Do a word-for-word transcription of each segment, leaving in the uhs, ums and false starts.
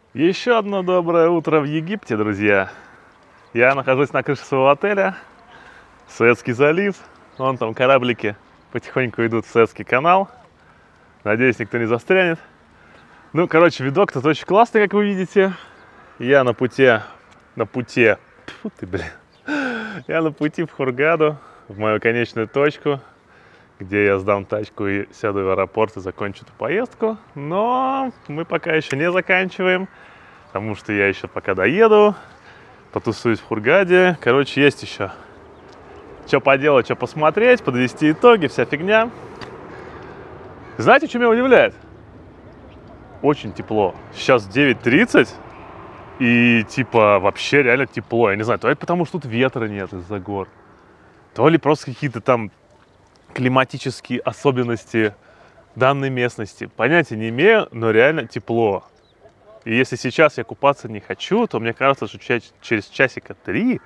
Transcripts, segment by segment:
Еще одно доброе утро в Египте, друзья. Я нахожусь на крыше своего отеля. Суэцкий залив. Вон там кораблики потихоньку идут в Суэцкий канал. Надеюсь, никто не застрянет. Ну, короче, видок тут очень классный, как вы видите. Я на пути... На пути... Фу ты, блин. Я на пути в Хургаду, в мою конечную точку, где я сдам тачку и сяду в аэропорт и закончу эту поездку. Но мы пока еще не заканчиваем, потому что я еще пока доеду, потусуюсь в Хургаде. Короче, есть еще что поделать, что посмотреть, подвести итоги, вся фигня. Знаете, что меня удивляет? Очень тепло. Сейчас девять тридцать, и типа вообще реально тепло. Я не знаю, то ли потому, что тут ветра нет из-за гор, то ли просто какие-то там климатические особенности данной местности. Понятия не имею, но реально тепло. И если сейчас я купаться не хочу, то мне кажется, что через часика три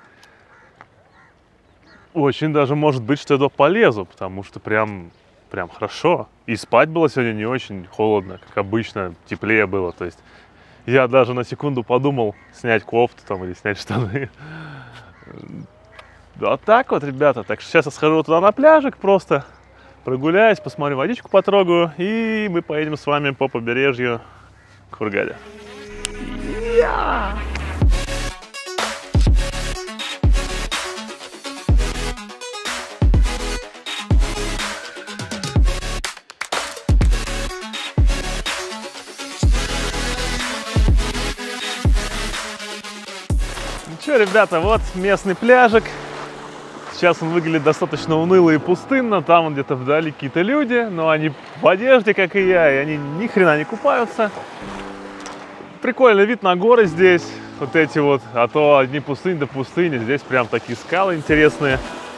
очень даже может быть, что я туда полезу, потому что прям, прям хорошо. И спать было сегодня не очень холодно, как обычно, теплее было. То есть я даже на секунду подумал снять кофту там или снять штаны. Вот так вот, ребята. Так что сейчас я схожу туда на пляжик, просто прогуляюсь, посмотрю, водичку потрогаю, и мы поедем с вами по побережью к Хургаде. Yeah! Ну что, ребята, вот местный пляжик. Сейчас он выглядит достаточно уныло и пустынно. Там он где-то вдали какие-то люди, но они в одежде, как и я, и они ни хрена не купаются. Прикольный вид на горы здесь. Вот эти вот, а то одни пустыни до пустыни. Здесь прям такие скалы интересные.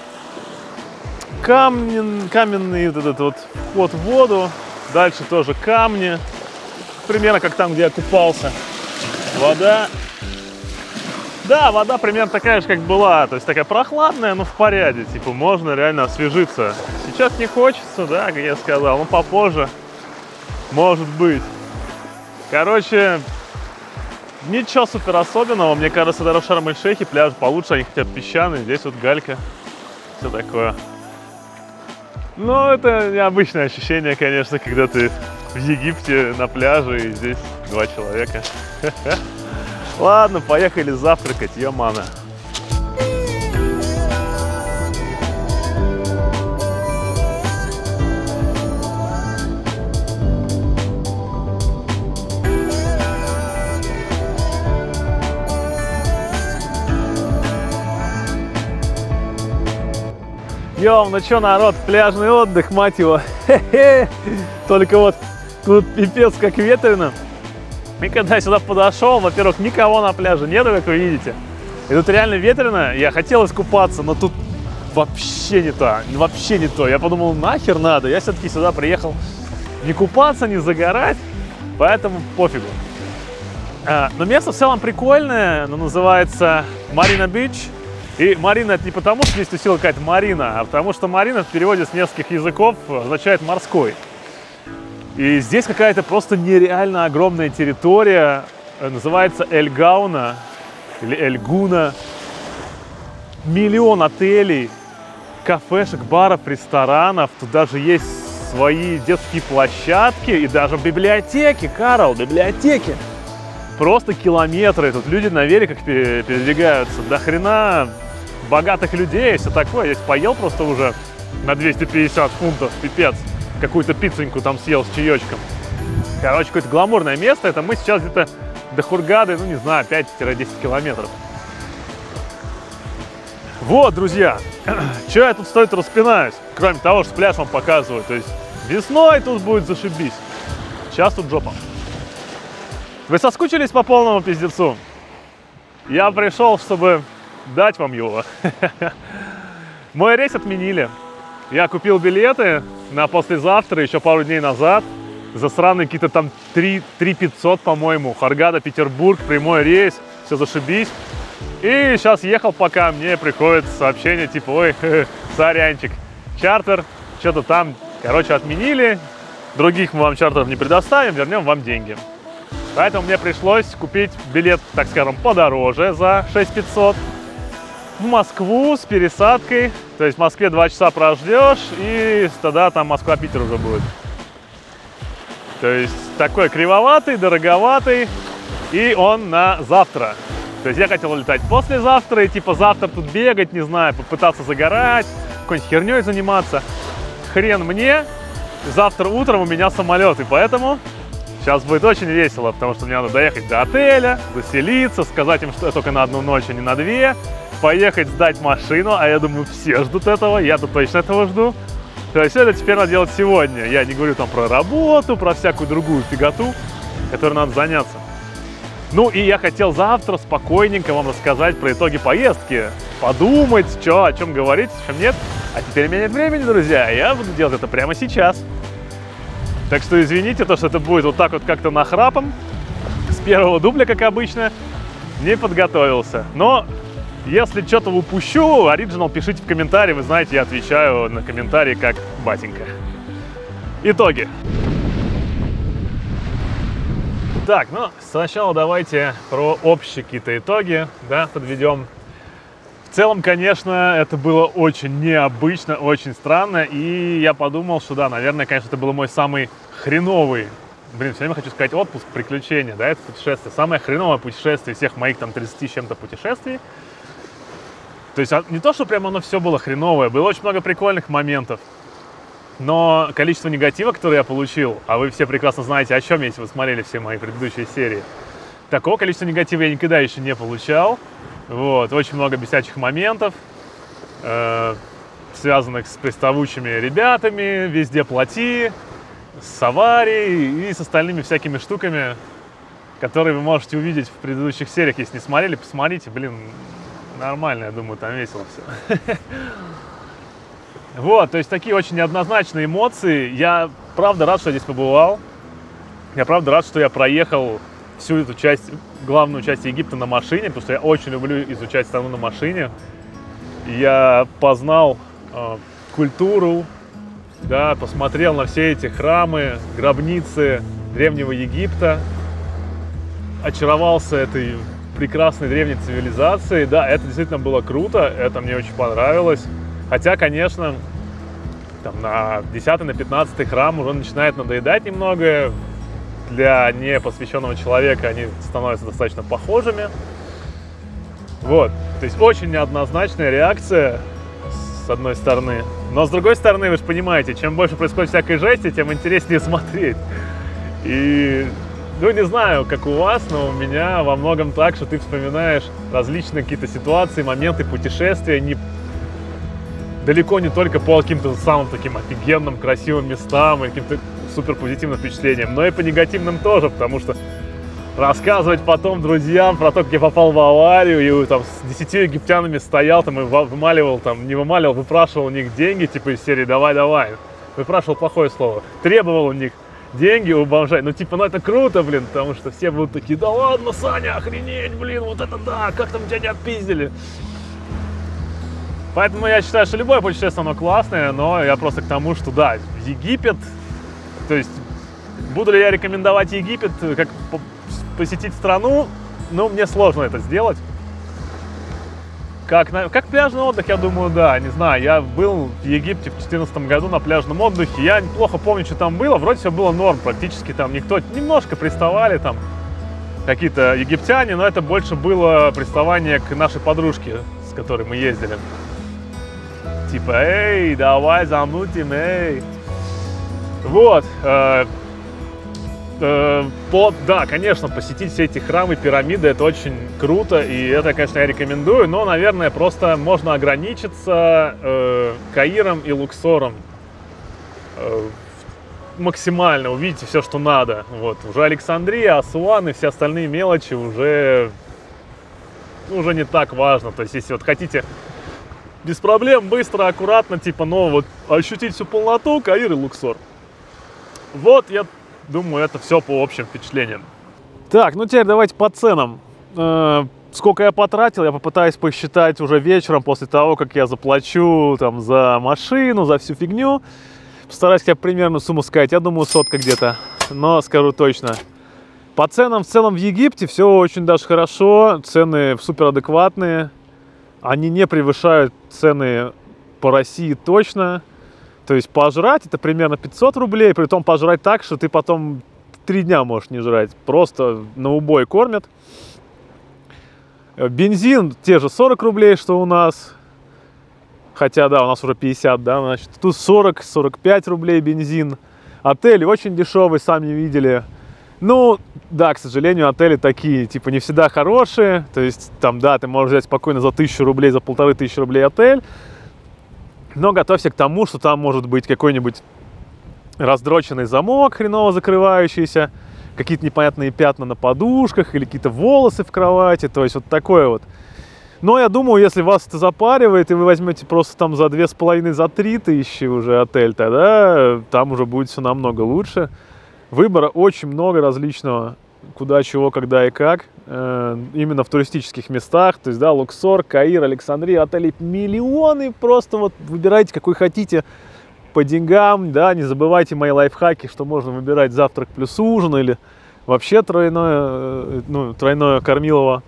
Камень, каменный вот этот вот вход в воду. Дальше тоже камни. Примерно как там, где я купался. Вода. Да, вода примерно такая же, как была. То есть такая прохладная, но в порядке. Типа можно реально освежиться. Сейчас не хочется, да, как я сказал. Но попозже. Может быть. Короче, ничего супер особенного. Мне кажется, даже в Шарм-эль-Шейхе пляж получше. Они хотя бы песчаные. Здесь вот галька. Все такое. Но это необычное ощущение, конечно, когда ты в Египте на пляже и здесь два человека. Ладно, поехали завтракать, ё-мана. Йоу, ну чё, народ, пляжный отдых, мать его. Хе-хе. Только вот тут пипец как ветрено. И когда я сюда подошел, во-первых, никого на пляже нету, как вы видите. И тут реально ветрено. Я хотел искупаться, но тут вообще не то. Вообще не то. Я подумал, нахер надо. Я все-таки сюда приехал не купаться, не загорать. Поэтому пофигу. А, но место в целом прикольное. Оно называется Марина Бич. И Марина это не потому, что здесь тусила какая-то Марина, а потому что Марина в переводе с нескольких языков означает морской. И здесь какая-то просто нереально огромная территория, называется Эль-Гауна или Эль-Гуна. Миллион отелей, кафешек, баров, ресторанов. Тут даже есть свои детские площадки и даже библиотеки, Карл, библиотеки. Просто километры. Тут люди на великах передвигаются. До хрена богатых людей, все такое. Я поел просто уже на двести пятьдесят фунтов, пипец. Какую-то пицценьку там съел с чаечком. Короче, какое-то гламурное место. Это мы сейчас где-то до Хургады, ну не знаю, пять-десять километров. Вот, друзья, что я тут стою, распинаюсь. Кроме того, что пляж вам показываю. То есть весной тут будет зашибись. Сейчас тут жопа. Вы соскучились по полному пиздецу? Я пришел, чтобы дать вам его. Мой рейс отменили. Я купил билеты на послезавтра, еще пару дней назад. За сраные какие-то там три тысячи пятьсот, по-моему. Хургада, Петербург, прямой рейс. Все зашибись. И сейчас ехал, пока мне приходит сообщение, типа, ой, сорянчик, чартер, что-то там, короче, отменили. Других мы вам чартеров не предоставим, вернем вам деньги. Поэтому мне пришлось купить билет, так скажем, подороже за шесть тысяч пятьсот в Москву с пересадкой. То есть в Москве два часа прождешь, и тогда там Москва-Питер уже будет. То есть такой кривоватый, дороговатый, и он на завтра. То есть я хотел летать послезавтра, и типа завтра тут бегать, не знаю, попытаться загорать, какой-нибудь херней заниматься. Хрен мне, завтра утром у меня самолет, и поэтому сейчас будет очень весело, потому что мне надо доехать до отеля, заселиться, сказать им, что я только на одну ночь, а не на две, поехать сдать машину, а я думаю, все ждут этого, я-то точно этого жду. То есть это теперь надо делать сегодня. Я не говорю там про работу, про всякую другую фиготу, которой надо заняться. Ну и я хотел завтра спокойненько вам рассказать про итоги поездки, подумать, что, о чем говорить, о чем нет. А теперь у меня нет времени, друзья, я буду делать это прямо сейчас. Так что извините, то, что это будет вот так вот как-то нахрапом, с первого дубля, как обычно, не подготовился. Но если что-то упущу, оригинал пишите в комментарии, вы знаете, я отвечаю на комментарии как батенька. Итоги. Так, ну, сначала давайте про общие какие-то итоги, да, подведем. В целом, конечно, это было очень необычно, очень странно, и я подумал, что да, наверное, конечно, это был мой самый хреновый, блин, все время хочу сказать отпуск, приключения, да, это путешествие, самое хреновое путешествие всех моих там тридцати с чем-то путешествий. То есть не то, что прям оно все было хреновое, было очень много прикольных моментов, но количество негатива, которое я получил, а вы все прекрасно знаете, о чем я, если вы смотрели все мои предыдущие серии, такого количества негатива я никогда еще не получал. Вот, очень много бесячих моментов, э, связанных с приставучими ребятами, везде плати, с аварией и с остальными всякими штуками, которые вы можете увидеть в предыдущих сериях. Если не смотрели, посмотрите, блин, нормально, я думаю, там весело все. Вот, то есть такие очень неоднозначные эмоции. Я правда рад, что я здесь побывал. Я правда рад, что я проехал всю эту часть, главную часть Египта на машине, потому что я очень люблю изучать страну на машине. Я познал э, культуру, да, посмотрел на все эти храмы, гробницы древнего Египта, очаровался этой прекрасной древней цивилизацией. Да, это действительно было круто, это мне очень понравилось. Хотя, конечно, там, на десятый, на пятнадцатый храм уже начинает надоедать немного. Для непосвященного человека они становятся достаточно похожими. Вот. То есть очень неоднозначная реакция, с одной стороны. Но с другой стороны, вы же понимаете, чем больше происходит всякой жести, тем интереснее смотреть. И, ну, не знаю, как у вас, но у меня во многом так, что ты вспоминаешь различные какие-то ситуации, моменты путешествия, не, далеко не только по каким-то самым таким офигенным, красивым местам и каким-то супер позитивным впечатлением, но и по негативным тоже, потому что рассказывать потом друзьям про то, как я попал в аварию, и там с десятью египтянами стоял, там, и вымаливал, там, не вымаливал, выпрашивал у них деньги, типа из серии «давай-давай», выпрашивал плохое слово, требовал у них деньги у бомжей, ну типа, ну это круто, блин, потому что все будут такие: да ладно, Саня, охренеть, блин, вот это да, как там тебя не отпиздили. Поэтому я считаю, что любое путешествие, оно классное, но я просто к тому, что да, Египет. То есть, буду ли я рекомендовать Египет, как посетить страну, ну, мне сложно это сделать. Как, как пляжный отдых, я думаю, да, не знаю, я был в Египте в две тысячи четырнадцатом году на пляжном отдыхе, я неплохо помню, что там было, вроде все было норм, практически там никто, немножко приставали там какие-то египтяне, но это больше было приставание к нашей подружке, с которой мы ездили. Типа, эй, давай замутим, эй. Вот, э, э, под, да, конечно, посетить все эти храмы, пирамиды, это очень круто, и это, конечно, я рекомендую, но, наверное, просто можно ограничиться э, Каиром и Луксором, э, максимально увидите все, что надо. Вот, уже Александрия, Асуан и все остальные мелочи уже, уже не так важно, то есть, если вот хотите без проблем, быстро, аккуратно, типа, но вот ощутить всю полноту, Каир и Луксор. Вот, я думаю, это все по общим впечатлениям. Так, ну теперь давайте по ценам. Э, сколько я потратил, я попытаюсь посчитать уже вечером, после того, как я заплачу там за машину, за всю фигню. Постараюсь хотя бы примерную сумму сказать. Я думаю, сотка где-то, но скажу точно. По ценам в целом в Египте все очень даже хорошо, цены суперадекватные, они не превышают цены по России точно. То есть пожрать это примерно пятьсот рублей, при том пожрать так, что ты потом три дня можешь не жрать, просто на убой кормят. Бензин те же сорок рублей, что у нас, хотя да, у нас уже пятьдесят, да, значит, тут сорок — сорок пять рублей бензин. Отели очень дешевые, сами видели. Ну, да, к сожалению, отели такие, типа, не всегда хорошие. То есть, там, да, ты можешь взять спокойно за тысячу рублей, за полторы тысячи рублей отель. Но готовься к тому, что там может быть какой-нибудь раздроченный замок, хреново закрывающийся, какие-то непонятные пятна на подушках или какие-то волосы в кровати. То есть, вот такое вот. Но я думаю, если вас это запаривает, и вы возьмете просто там за две с половиной, за три тысячи уже отель, тогда там уже будет все намного лучше. Выбора очень много различного, куда, чего, когда и как, э, именно в туристических местах, то есть, да, Луксор, Каир, Александрия, отелей миллионы, просто вот выбирайте, какой хотите по деньгам, да, не забывайте мои лайфхаки, что можно выбирать завтрак плюс ужин или вообще тройное, ну, тройное кормилово.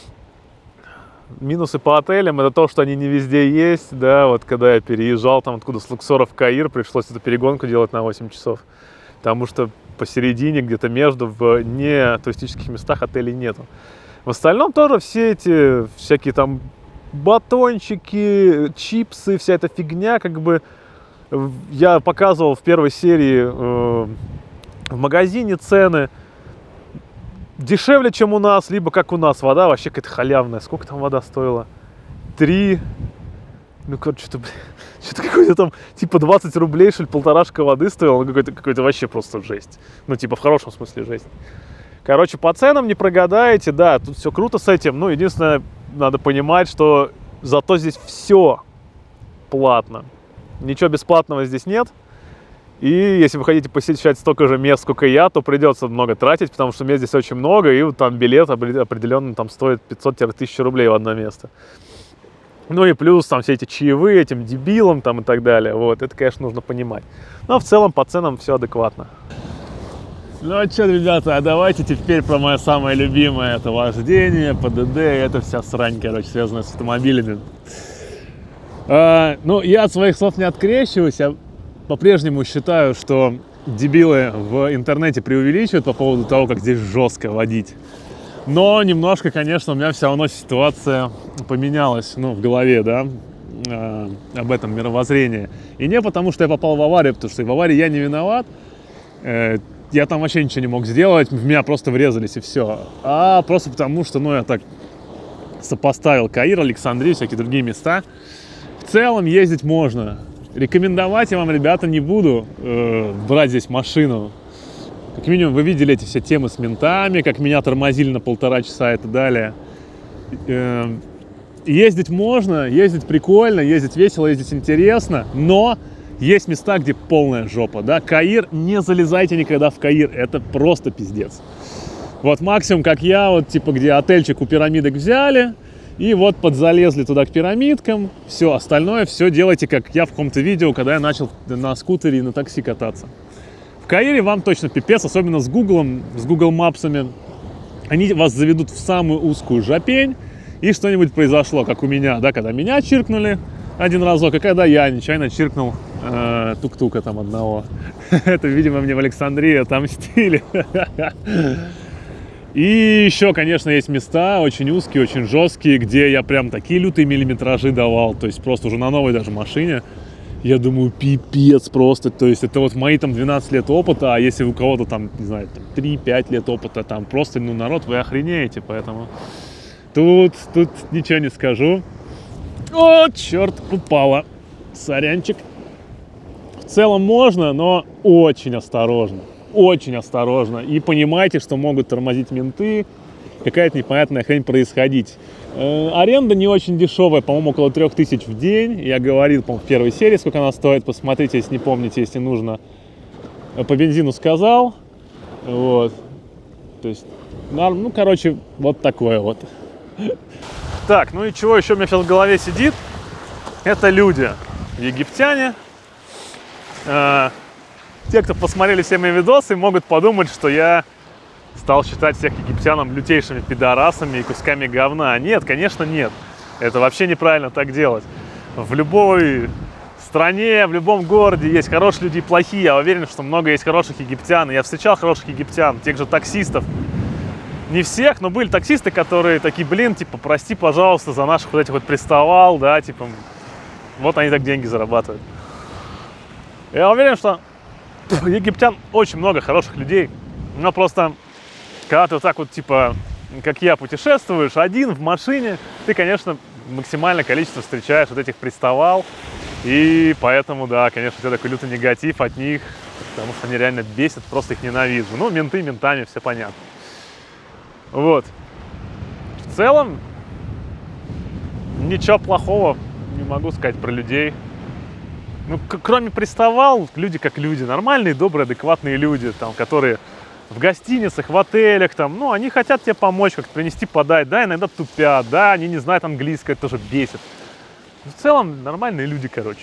Минусы по отелям — это то, что они не везде есть, да, вот когда я переезжал там откуда с Луксора в Каир, пришлось эту перегонку делать на восемь часов, потому что посередине, где-то между, в не туристических местах отелей нету. В остальном тоже все эти всякие там батончики, чипсы, вся эта фигня, как бы я показывал в первой серии э, в магазине цены. Дешевле, чем у нас, либо как у нас, вода вообще какая-то халявная. Сколько там вода стоила? Три... Ну, короче, что-то, что-то какой-то там, типа двадцать рублей, что ли, полторашка воды стоила. Ну, какой-то, какой-то вообще просто жесть. Ну, типа, в хорошем смысле жесть. Короче, по ценам не прогадаете, да, тут все круто с этим. Ну, единственное, надо понимать, что зато здесь все платно. Ничего бесплатного здесь нет. И если вы хотите посещать столько же мест, сколько я, то придется много тратить, потому что мест здесь очень много, и вот там билет определенно там стоит пятьсот — тысяча рублей в одно место. Ну и плюс там все эти чаевые этим дебилам там и так далее. Вот, это, конечно, нужно понимать. Но в целом по ценам все адекватно. Ну а что, ребята, а давайте теперь про мое самое любимое. Это вождение, ПДД, это вся срань, короче, связанная с автомобилями. А, ну, я от своих слов не открещиваюсь. Я по-прежнему считаю, что дебилы в интернете преувеличивают по поводу того, как здесь жестко водить. Но немножко, конечно, у меня все равно ситуация поменялась, ну, в голове, да, э, об этом мировоззрении. И не потому, что я попал в аварию, потому что в аварии я не виноват. Э, я там вообще ничего не мог сделать, в меня просто врезались и все. А просто потому, что, ну, я так сопоставил Каир, Александрию, всякие другие места. В целом ездить можно. Рекомендовать я вам, ребята, не буду э, брать здесь машину. Как минимум, вы видели эти все темы с ментами, как меня тормозили на полтора часа и так далее. Э, ездить можно, ездить прикольно, ездить весело, ездить интересно, но есть места, где полная жопа, да. Каир, не залезайте никогда в Каир, это просто пиздец. Вот максимум, как я, вот типа, где отельчик у пирамидок взяли, и вот подзалезли туда к пирамидкам, все, остальное все делайте, как я в каком-то видео, когда я начал на скутере и на такси кататься. В Каире вам точно пипец, особенно с Гуглом, с Google Мапсами. Они вас заведут в самую узкую жопень, и что-нибудь произошло, как у меня, да, когда меня чиркнули один разок, и когда я нечаянно чиркнул э, тук-тука там одного. Это, видимо, мне в Александрии отомстили. И еще, конечно, есть места очень узкие, очень жесткие, где я прям такие лютые миллиметражи давал, то есть просто уже на новой даже машине. Я думаю, пипец просто, то есть это вот мои там двенадцать лет опыта, а если у кого-то там, не знаю, три-пять лет опыта, там просто, ну, народ, вы охренеете, поэтому тут, тут ничего не скажу. О, черт, упала, сорянчик. В целом можно, но очень осторожно, очень осторожно, и понимайте, что могут тормозить менты, какая-то непонятная хрень происходить. Э, аренда не очень дешевая, по-моему, около трех тысяч в день. Я говорил, по-моему, в первой серии, сколько она стоит. Посмотрите, если не помните, если нужно. По бензину сказал. Вот. То есть, ну, короче, вот такое вот. Так, ну и чего еще у меня сейчас в голове сидит? Это люди. Египтяне. Э, те, кто посмотрели все мои видосы, могут подумать, что я стал считать всех египтянам лютейшими пидорасами и кусками говна. Нет, конечно, нет. Это вообще неправильно так делать. В любой стране, в любом городе есть хорошие люди и плохие. Я уверен, что много есть хороших египтян. Я встречал хороших египтян, тех же таксистов. Не всех, но были таксисты, которые такие, блин, типа, прости, пожалуйста, за наших вот этих вот приставал, да, типа, вот они так деньги зарабатывают. Я уверен, что у египтян очень много хороших людей, но просто, когда ты вот так вот, типа, как я, путешествуешь один в машине, ты, конечно, максимальное количество встречаешь вот этих приставал, и поэтому, да, конечно, у тебя такой лютый негатив от них, потому что они реально бесят, просто их ненавижу. Ну, менты ментами, все понятно. Вот. В целом, ничего плохого не могу сказать про людей. Ну, кроме приставал, люди как люди. Нормальные, добрые, адекватные люди, там, которые в гостиницах, в отелях, там, ну, они хотят тебе помочь, как-то принести, подать. Да, иногда тупят, да, они не знают английское, это тоже бесит. В целом, нормальные люди, короче.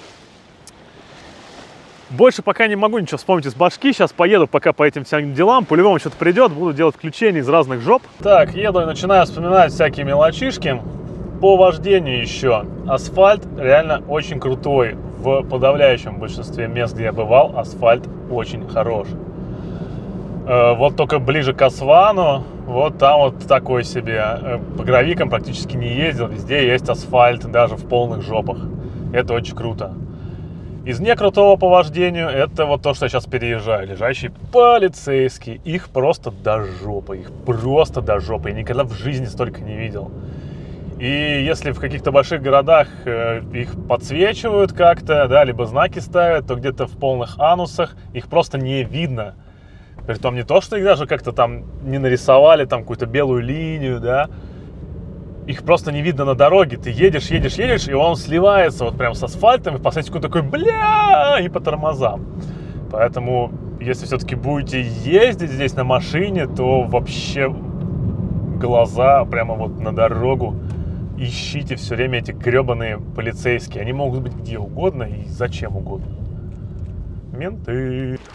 Больше пока не могу ничего вспомнить из башки. Сейчас поеду пока по этим всем делам. По-любому что-то придет. Буду делать включения из разных жоп. Так, еду и начинаю вспоминать всякие мелочишки. По вождению еще. Асфальт реально очень крутой. В подавляющем большинстве мест, где я бывал, асфальт очень хорош. Вот только ближе к Асвану, вот там вот такой себе. По гравикам практически не ездил. Везде есть асфальт, даже в полных жопах. Это очень круто. Из некрутого по вождению это вот то, что я сейчас переезжаю. Лежащие полицейские. Их просто до жопы. Их просто до жопы. Я никогда в жизни столько не видел. И если в каких-то больших городах э, их подсвечивают как-то, да, либо знаки ставят, то где-то в полных анусах их просто не видно. Притом не то, что их даже как-то там не нарисовали, там какую-то белую линию, да. Их просто не видно на дороге. Ты едешь, едешь, едешь, и он сливается вот прям с асфальтом, и в последний секунду такой, бля, и по тормозам. Поэтому, если все-таки будете ездить здесь на машине, то вообще глаза прямо вот на дорогу ищите все время эти гребаные полицейские. Они могут быть где угодно и зачем угодно. Менты.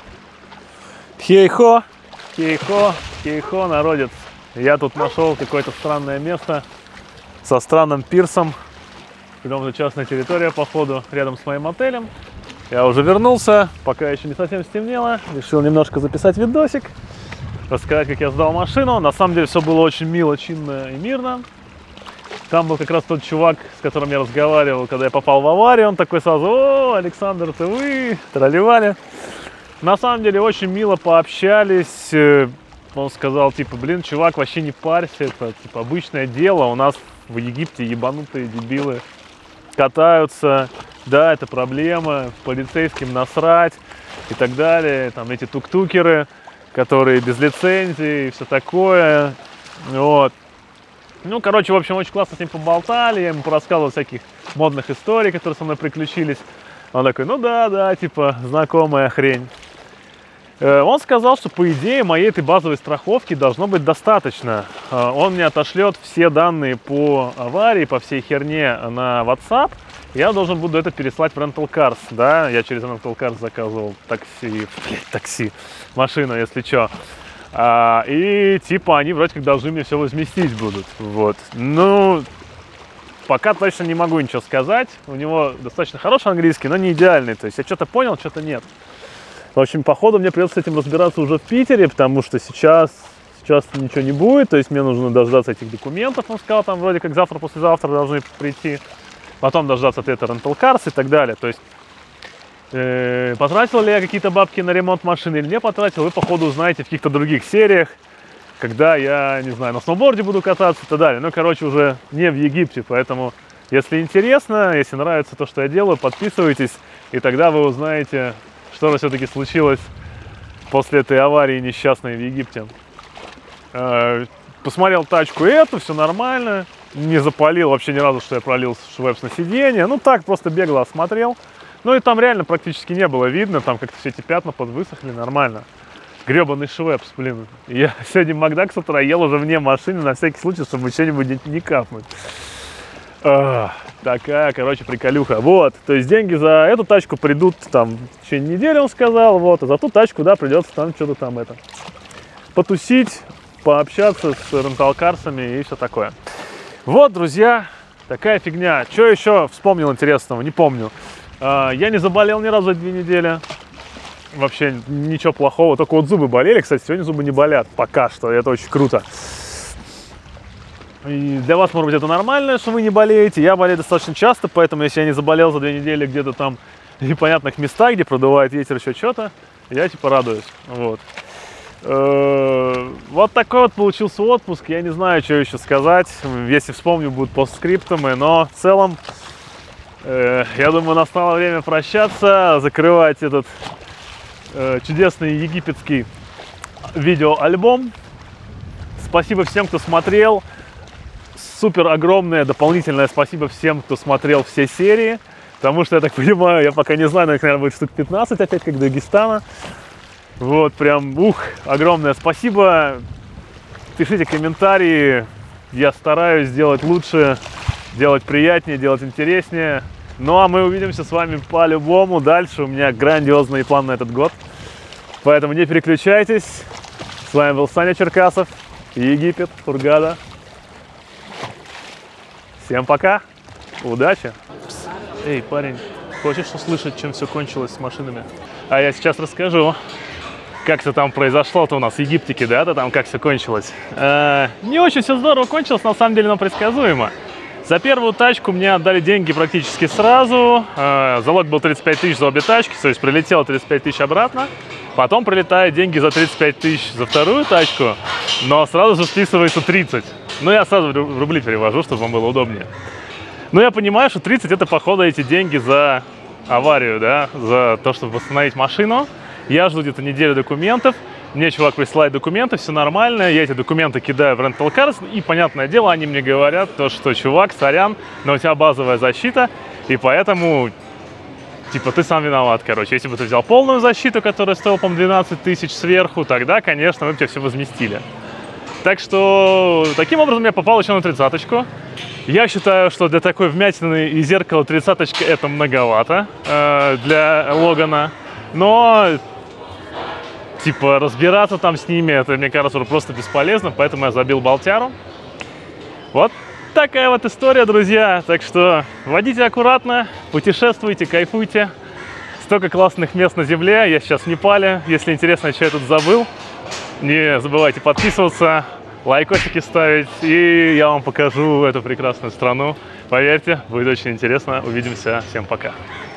Хей-хо, хей-хо, хей-хо, народец. Я тут нашел какое-то странное место со странным пирсом. Притом это частная территория, походу, рядом с моим отелем. Я уже вернулся, пока еще не совсем стемнело. Решил немножко записать видосик, рассказать, как я сдал машину. На самом деле все было очень мило, чинно и мирно. Там был как раз тот чувак, с которым я разговаривал, когда я попал в аварию. Он такой сразу: о, Александр, это вы? Тролливали. На самом деле очень мило пообщались. Он сказал, типа, блин, чувак, вообще не парься, это типа обычное дело. У нас в Египте ебанутые дебилы катаются. Да, это проблема, полицейским насрать и так далее. Там эти тук-тукеры, которые без лицензии и все такое. Вот. Ну, короче, в общем, очень классно с ним поболтали. Я ему порассказывал всяких модных историй, которые со мной приключились. Он такой, ну да, да, типа, знакомая хрень. Он сказал, что по идее моей этой базовой страховки должно быть достаточно. Он мне отошлет все данные по аварии, по всей херне на WhatsApp. Я должен буду это переслать в Rental Cars, да, я через Rental Cars заказывал такси, блядь, такси, машину, если что. А, и типа они вроде как должны мне все возместить будут, вот. Ну, пока точно не могу ничего сказать. У него достаточно хороший английский, но не идеальный, то есть я что-то понял, что-то нет. В общем, походу мне придется с этим разбираться уже в Питере, потому что сейчас, сейчас ничего не будет, то есть мне нужно дождаться этих документов, он сказал, там вроде как завтра-послезавтра должны прийти, потом дождаться ответа Rental Cars и так далее, то есть э, потратил ли я какие-то бабки на ремонт машины или не потратил, вы походу узнаете в каких-то других сериях, когда я, не знаю, на сноуборде буду кататься и так далее, ну, короче, уже не в Египте, поэтому, если интересно, если нравится то, что я делаю, подписывайтесь, и тогда вы узнаете, что же все-таки случилось после этой аварии несчастной в Египте. Посмотрел тачку эту, все нормально. Не запалил вообще ни разу, что я пролил швепс на сиденье. Ну так, просто бегло осмотрел. Ну и там реально практически не было видно. Там как-то все эти пятна подвысохли нормально. Гребаный швепс, блин. Я сегодня Макдак с утра ел уже вне машины на всякий случай, чтобы что-нибудь не капнуть. Ах, такая, короче, приколюха. Вот, то есть деньги за эту тачку придут там в течение недели, он сказал, вот, а за ту тачку, да, придется там что-то там это потусить, пообщаться с ренталкарсами и все такое. Вот, друзья, такая фигня. Что еще вспомнил интересного? Не помню. Я не заболел ни разу за две недели. Вообще ничего плохого. Только вот зубы болели. Кстати, сегодня зубы не болят. Пока что. Это очень круто. И для вас, может быть, это нормально, что вы не болеете. Я болею достаточно часто, поэтому если я не заболел за две недели где-то там в непонятных местах, где продувает ветер, еще что-то, я типа радуюсь. Вот. Вот такой вот получился отпуск. Я не знаю, что еще сказать. Если вспомню, будут постскриптумы. Но в целом, я думаю, настало время прощаться, закрывать этот чудесный египетский видеоальбом. Спасибо всем, кто смотрел. Супер огромное дополнительное спасибо всем, кто смотрел все серии. Потому что, я так понимаю, я пока не знаю, но их, наверное, будет штук пятнадцать опять, как Дагестана. Вот, прям, ух, огромное спасибо. Пишите комментарии. Я стараюсь сделать лучше, делать приятнее, делать интереснее. Ну, а мы увидимся с вами по-любому дальше. У меня грандиозный план на этот год. Поэтому не переключайтесь. С вами был Саня Черкасов, Египет, Хургада. Всем пока, удачи! Эй, парень, хочешь услышать, чем все кончилось с машинами? А я сейчас расскажу, как все там произошло-то у нас в Египтике, да, то там как все кончилось. Э, не очень все здорово кончилось, на самом деле, но предсказуемо. За первую тачку мне отдали деньги практически сразу. Э, залог был тридцать пять тысяч за обе тачки, то есть прилетело тридцать пять тысяч обратно. Потом прилетают деньги за тридцать пять тысяч за вторую тачку, но сразу же списывается тридцать. Ну, я сразу в рубли перевожу, чтобы вам было удобнее. Но я понимаю, что тридцать это, походу, эти деньги за аварию, да, за то, чтобы восстановить машину. Я жду где-то неделю документов. Мне чувак присылает документы, все нормально. Я эти документы кидаю в Rental Cars. И, понятное дело, они мне говорят, то, что, чувак, сорян, но у тебя базовая защита. И поэтому, типа, ты сам виноват, короче. Если бы ты взял полную защиту, которая стоила, по-моему, двенадцать тысяч сверху, тогда, конечно, мы бы тебе все возместили. Так что, таким образом, я попал еще на тридцаточку. Я считаю, что для такой вмятины и зеркала тридцаточка это многовато э, для Логана. Но, типа, разбираться там с ними, это, мне кажется, просто бесполезно. Поэтому я забил болтяру. Вот такая вот история, друзья. Так что водите аккуратно, путешествуйте, кайфуйте. Столько классных мест на земле. Я сейчас в Непале. Если интересно, что я тут забыл, не забывайте подписываться, лайкосики ставить, и я вам покажу эту прекрасную страну. Поверьте, будет очень интересно. Увидимся. Всем пока.